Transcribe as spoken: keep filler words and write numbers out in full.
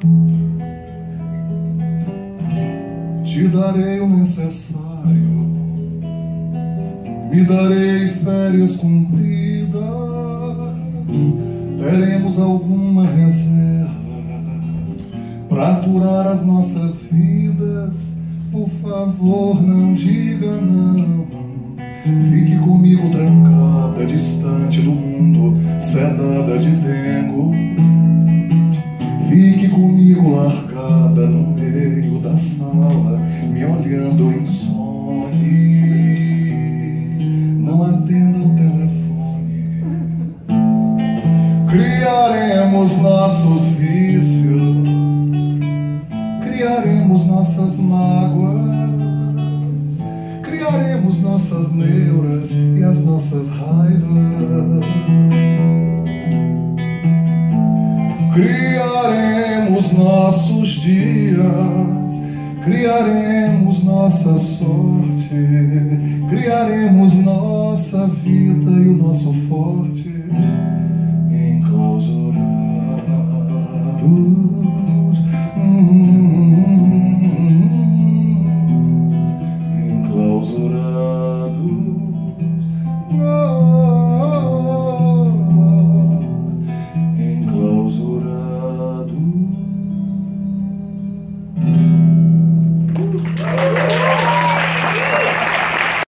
Te darei o necessário, me darei férias cumpridas, teremos alguma reserva pra aturar as nossas vidas. Por favor, não diga não. Fique comigo trancada, distante do mundo, sedada de dengo. Fique comigo largada no meio da sala, me olhando em sonho. Não atenda o telefone. Criaremos nossos vícios, criaremos nossas mágoas, criaremos nossas neuras e as nossas raivas. Criaremos nossos dias, criaremos nossa sorte, criaremos nossa vida e o nosso forte, enclausurados. Hum.